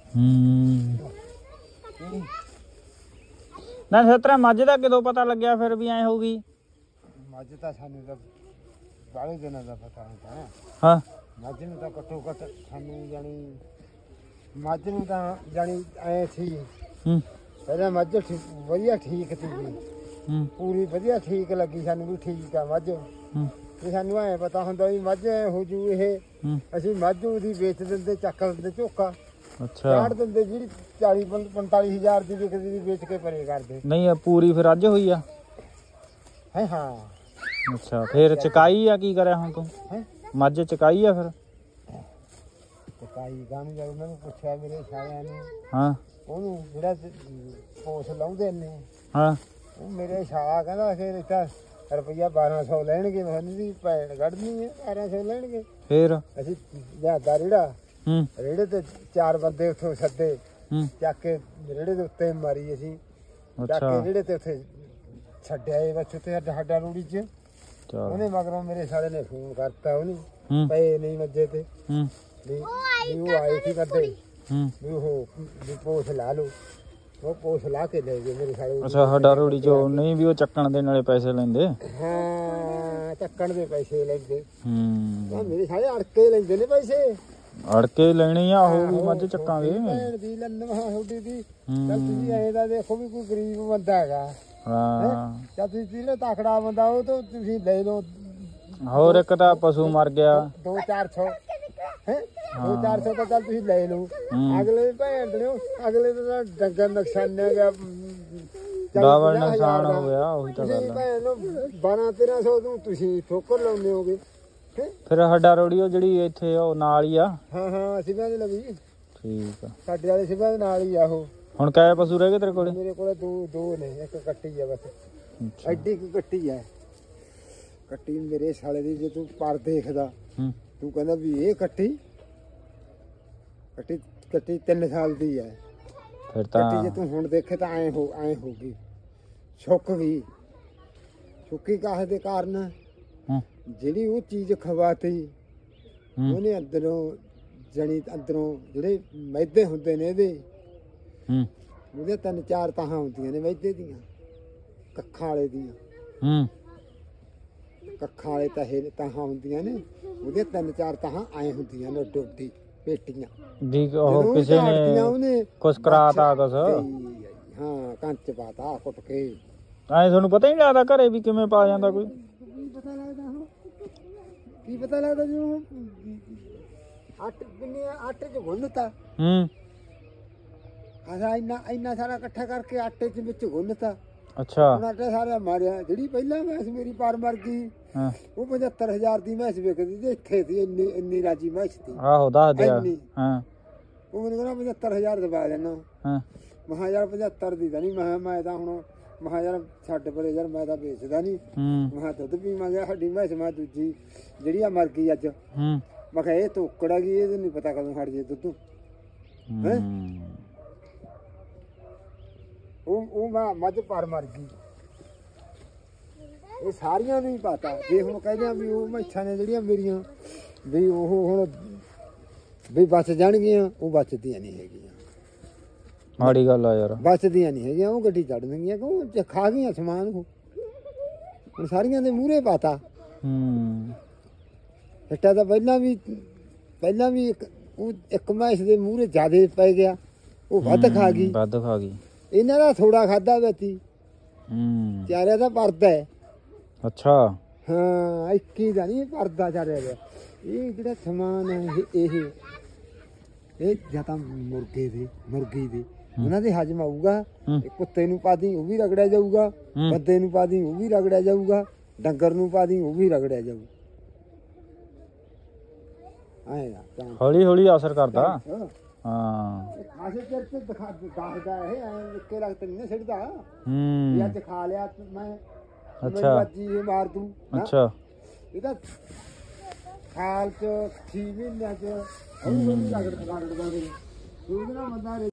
ਨਾ ਸਤਰਾ ਮੱਝ ਦਾ ਕਿਦੋਂ ਪਤਾ ਲੱਗਿਆ ਫਿਰ ਵੀ ਐ ਹੋਊਗੀ? ਮੱਝ ਤਾਂ ਸਾਨੂੰ ਤਾਂ ਬਾਹਲੇ ਦਿਨਾਂ ਦਾ ਪਤਾ ਹੁੰਦਾ। ਹਾਂ ਮੱਝ ਨੂੰ ਤਾਂ ਘੱਟੋ ਘੱਟ ਸਾਨੂੰ ਜਾਣੀ ਮੱਝ ਨੂੰ ਤਾਂ ਜਾਣੀ ਐ ਸੀ ਪਹਿਲਾਂ ਮੱਝ ਵਧੀਆ ਠੀਕ ਸੀ ਪੂਰੀ ਵਧੀਆ ਠੀਕ ਲੱਗੀ ਸਾਨੂੰ ਵੀ ਠੀਕ ਆ ਮੱਝ ਤੇ ਸਾਨੂੰ ਐ ਪਤਾ ਹੁੰਦਾ ਵੀ ਮੱਝ ਹੋ ਜੂ ਇਹ ਅਸੀਂ ਮੱਝ ਉਹਦੀ ਵੇਚ ਦਿੰਦੇ ਚੱਕ ਦਿੰਦੇ ਝੋਕਾ ਚਾੜ ਦਿੰਦੇ ਜਿਹੜੀ 40-45 ਹਜ਼ਾਰ ਦੀ ਵਿਕਦੀ ਦੀ ਵੇਚ ਕੇ ਪਰੇ ਕਰਦੇ। ਨਹੀਂ ਪੂਰੀ ਫਿਰ ਅੱਜ ਹੋਈ ਆ ਹੈ ਹਾਂ। ਅੱਛਾ ਫਿਰ ਚਕਾਈ ਆ ਕੀ ਕਰਿਆ ਹੁਣ ਤੂੰ? ਮੱਝ ਚਕਾਈ ਆ ਫਿਰ? ਚਕਾਈ ਗਾਣੀ ਜਦ ਉਹਨਾਂ ਨੂੰ ਪੁੱਛਿਆ ਮੇਰੇ ਸਾਰਿਆਂ ਨੂੰ ਹਾਂ ਉਹਨੂੰ ਜਿਹੜਾ ਪੋਸ ਲਾਉਂਦੇ ਨੇ ਹਾਂ ਉਹ ਮੇਰੇ ਸਾਲਾ ਕਹਿੰਦਾ ਫਿਰ ਇੱਥੇ ਰੁਪਈਆ 1200 ਲੈਣਗੇ। ਮੈਨੂੰ ਵੀ ਭੈਣ ਕੱਢਣੀ ਹੈ 1200 ਲੈਣਗੇ। ਫਿਰ ਅਸੀਂ ਲਿਆਦਾ ਰੇੜਾ ਰੇੜੇ ਤੇ 4 ਬੰਦੇ ਉੱਥੋਂ ਸੱਦੇ ਚੱਕ ਕੇ ਰੇੜੇ ਦੇ ਉੱਤੇ ਮਾਰੀ ਅਸੀਂ ਚੱਕ ਕੇ ਰੇੜੇ ਤੇ ਉੱਥੇ ਛੱਡਿਆ ਇਹ ਬਸ ਉੱਥੇ ਸਾਡਾ ਰੂੜੀ 'ਚ ਉਹਨੇ ਮਗਰੋਂ ਮੇਰੇ ਸਾਲੇ ਨੇ ਫੋਨ ਕਰਤਾ ਉਹਨੂੰ ਪਏ ਨਹੀਂ ਮੱਝੇ ਤੇ ਵੀ ਉਹ ਆਏ ਸੀ ਕਰਦੇ ਵੀ ਉਹ ਵੀ ਪੋਸ ਲਾ ਲਓ ਉਹ ਪੋਸ ਲਾ ਕੇ ਲੈ ਗਏ ਮੇਰੇ ਸਾਲੇ। ਅੱਛਾ ਸਾਡਾ ਰੂੜੀ 'ਚੋਂ ਨਹੀਂ ਵੀ ਉਹ ਚੱਕਣ ਦੇ ਨਾਲੇ ਪੈਸੇ ਲੈਂਦੇ? ਹਾਂ ਚੱਕਣ ਦੇ ਪੈਸੇ ਲੈਂਦੇ ਮੇਰੇ ਸਾਲੇ ਅੜਕੇ ਲੈਂਦੇ ਨੇ ਪੈਸੇ। ਅੜਕੇ ਲੈਣੀ ਆ ਉਹ ਵੀ ਮੱਝ ਚੱਕਾਂਗੇ ਭੈਣ ਦੀ ਲੰਨਵਾ ਤੁਹਾਡੀ ਦੀ ਚੱਲ ਤੁਸੀਂ ਐਂ ਦਾ ਦੇਖੋ ਵੀ ਕੋਈ ਗਰੀਬ ਬੰਦਾ ਹੈਗਾ ਹਾਂ ਚੱਲ ਤੁਸੀਂ ਤਕੜਾ ਬੰਦਾ ਉਹ ਤੋਂ ਤੁਸੀਂ ਲੈ ਲਓ। ਹੋਰ ਇੱਕ ਤਾਂ ਪਸ਼ੂ ਮਰ ਗਿਆ 200-400 ਹੈ 200-400 ਤਾਂ ਚੱਲ ਤੁਸੀਂ ਲੈ ਲਓ। ਅਗਲੇ ਭੈਣ ਦੇ ਅਗਲੇ ਦਾ ਡੰਗਰ ਨੁਕਸਾਨ ਹੋ ਗਿਆ ਡਬਲ ਨੁਕਸਾਨ ਹੋ ਗਿਆ। ਉਹੀ ਤਾਂ ਗੱਲ ਭੈਣ 1200-1300 ਨੂੰ ਤੁਸੀਂ ਠੋਕਰ ਲਾਉਂਦੇ ਹੋਗੇ। ਫਿਰ ਸਾਡਾ ਰੋੜੀ ਉਹ ਜਿਹੜੀ ਇੱਥੇ ਉਹ ਨਾਲ ਹੀ ਆ? ਹਾਂ ਸਿਵਿਆਂ ਦੇ ਲਵੀ ਠੀਕ ਆ ਸਾਡੇ ਵਾਲੇ ਸਿਵਿਆਂ ਦੇ ਨਾਲ ਹੀ ਆ ਉਹ। ਹੁਣ ਕਾਇਆ ਪਸ਼ੂ ਰਹਿ ਗਏ ਤੇਰੇ ਕੋਲੇ? ਮੇਰੇ ਕੋਲੇ ਦੋ ਨੇ ਇੱਕ ਕੱਟੀ ਆ ਬਸ ਐਡੀ ਕੁ ਕੱਟੀ ਆ। ਕੱਟੀ ਮੇਰੇ ਸਾਲੇ ਦੀ ਜੇ ਤੂੰ ਪਰ ਦੇਖਦਾ ਤੂੰ ਕਹਿੰਦਾ ਵੀ ਇਹ ਕੱਟੀ 3 ਸਾਲ ਦੀ ਹੈ। ਫਿਰ ਤਾਂ ਕੱਟੀ ਜੇ ਤੂੰ ਹੁਣ ਦੇਖੇ ਤਾਂ ਐ ਹੋ ਗਈ ਸੁੱਕ ਗਈ। ਸੁੱਕੀ ਕਾਹ ਦੇ ਕਾਰਨ ਜਿਹੜੀ ਉਹ ਚੀਜ਼ ਖਵਾਤੀ ਉਹਨੇ ਅੰਦਰੋਂ ਜਣੀ ਅੰਦਰੋਂ ਜਿਹੜੇ ਮੈਦੇ ਹੁੰਦੇ ਨੇ ਇਹਦੇ ਉਹਦੇ 3-4 ਤਾਹਾਂ ਹੁੰਦੀਆਂ ਨੇ ਮੈਦੇ ਦੀਆਂ ਕੱਖਾਂ ਵਾਲੇ ਦੀਆਂ ਕੱਖਾਂ ਵਾਲੇ ਤਾਹਾਂ ਹੁੰਦੀਆਂ ਨੇ ਉਹਦੇ 3-4 ਤਾਹਾਂ ਐ ਹੁੰਦੀਆਂ ਨੇ ਡੋਡੀ ਪੇਟੀਆਂ ਦੀ ਉਹ ਕਿਸੇ ਨੇ ਕੁਛ ਕਰਾਤਾ ਕੁਛ ਹਾਂ ਕੰਚ ਪਾਤਾ ਕੁੱਟ ਕੇ। ਐ ਤੁਹਾਨੂੰ ਪਤਾ ਹੀ ਨਹੀਂ ਲੱਗਦਾ ਘਰੇ ਵੀ ਕਿਵੇਂ ਪਾ ਜਾਂਦਾ ਕੋਈ? ਪਤਾ ਲੱਗਦਾ ਹੁਣ ਕੀ ਪਤਾ ਲੱਗਦਾ ਜੀ ਆਟੇ 'ਚ ਗੁੰਨਤਾ ਅਸਾਂ ਇੰਨਾ ਸਾਰਾ ਇਕੱਠਾ ਕਰਕੇ ਆਟੇ 'ਚ ਵਿੱਚ ਗੁੰਨਤਾ। ਅੱਛਾ ਆਟਾ ਸਾਰਾ ਮਾਰਿਆ। ਜਿਹੜੀ ਪਹਿਲਾਂ ਮੈਸ ਮੇਰੀ ਪਰ ਮਰ ਗਈ ਉਹ 75,000 ਦੀ ਮੈਸ ਵਿਕਦੀ ਤੇ ਇੱਥੇ ਸੀ ਇੰਨੀ ਰਾਜੀ ਮੈਸ ਸੀ। ਆਹੋ ਦੱਸ ਦਿਆ ਹਾਂ ਉਹ ਮੈਨੂੰ ਕਹਿੰਦਾ 75,000 ਦਬਾ ਦੇਣਾ। ਮਹਾ ਯਾਰ 75 ਦੀ ਤਾਂ ਨਹੀਂ ਮੈਂ ਤਾਂ ਹੁਣ ਮਹਾ ਯਾਰ ਛੱਡ ਪਰੇ ਯਾਰ ਮੈਂ ਤਾਂ ਵੇਚਦਾ ਨਹੀਂ। ਮਹਾ ਦੁੱਧ ਪੀਵਾਂਗੇ ਸਾਡੀ ਮੈਸ ਮੈਂ ਦੂਜੀ ਜਿਹੜੀ ਆ ਮਰ ਗਈ ਅੱਜ ਮੈਂ ਕਿਹਾ ਇਹ ਤੋਕੜ ਆ ਗਈ ਇਹਦੇ ਨਹੀਂ ਪਤਾ ਕਦੋਂ ਹਟ ਜੇ ਦੁੱਧ ਹੈ। ਉਹ ਮੱਝ ਪਰ ਮਰ ਗਈ। ਇਹ ਸਾਰੀਆਂ ਨੂੰ ਹੀ ਪਤਾ। ਜੇ ਹੁਣ ਕਹਿੰਦੇ ਆ ਵੀ ਉਹ ਮੈਸਾਂ ਨੇ ਜਿਹੜੀਆਂ ਮੇਰੀਆਂ ਵੀ ਉਹ ਹੁਣ ਵੀ ਬਚ ਜਾਣਗੀਆਂ ਉਹ ਬਚਦੀਆਂ ਨਹੀਂ ਹੈਗੀਆਂ। ਮਾੜੀ ਗੱਲ ਆ ਯਾਰ ਬਚਦੀਆਂ ਨਹੀਂ ਹੈਗੀਆਂ ਉਹ ਗੱਡੀ ਚੜ ਦਿੰਦੀਆਂ ਕਿਉਂ ਖਾ ਗਈਆਂ ਸਮਾਨ ਹੁਣ ਸਾਰੀਆਂ ਦੇ ਮੂਹਰੇ ਪਾਤਾ। ਇੱਟਾ ਤਾਂ ਪਹਿਲਾਂ ਵੀ ਇੱਕ ਮੈਸ ਦੇ ਮੂਹਰੇ ਜ਼ਿਆਦੇ ਪੈ ਗਿਆ ਉਹ ਵੱਧ ਖਾ ਗਈ ਇਹਨਾਂ ਦਾ ਥੋੜਾ ਖਾਦਾ ਵੈਤੀ ਚਾਰਿਆ ਦਾ ਪਰਦਾ ਹੈ। ਅੱਛਾ ਹਾਂ 21 ਦਾ ਨਹੀਂ ਪਰਦਾ ਚਾਰਿਆ ਦਾ। ਇਹ ਜਿਹੜਾ ਸਮਾਨ ਹੈ ਇਹ ਜਾਂ ਤਾਂ ਮੁਰਗੀ ਦੇ ਉਹਨਾਂ ਦੇ ਹਜਮ ਆਊਗਾ। ਕੁੱਤੇ ਨੂੰ ਪਾ ਦੀ ਉਹ ਵੀ ਰਗੜਿਆ ਜਾਊਗਾ ਬੰਦੇ ਨੂੰ ਪਾ ਦੀ ਉਹ ਵੀ ਰਗੜਿਆ ਜਾਊਗਾ ਡੰਗਰ ਨੂੰ ਪਾ ਦੀ ਉਹ ਵੀ ਰਗੜਿਆ ਜਾਊ। ਹੌਲੀ ਹੌਲੀ ਅਸਰ ਕਰਦਾ। ਹਾਂ ਖਾਸੇ ਚਿਰ ਤੇ ਦੱਸਦਾ ਇਹ ਐ ਨਿੱਕੇ ਲੱਗਦੇ ਨਹੀਂ ਸਿੱਟਦਾ ਅੱਜ ਖਾ ਲਿਆ ਮੈਂ। ਅੱਛਾ ਇਹ ਮਾਰ ਦੂੰ। ਅੱਛਾ ਇਹਦਾ ਸਾਲ ਚ 6 ਮਹੀਨਿਆਂ ਚ ਰਗੜ ਬੰਦਾ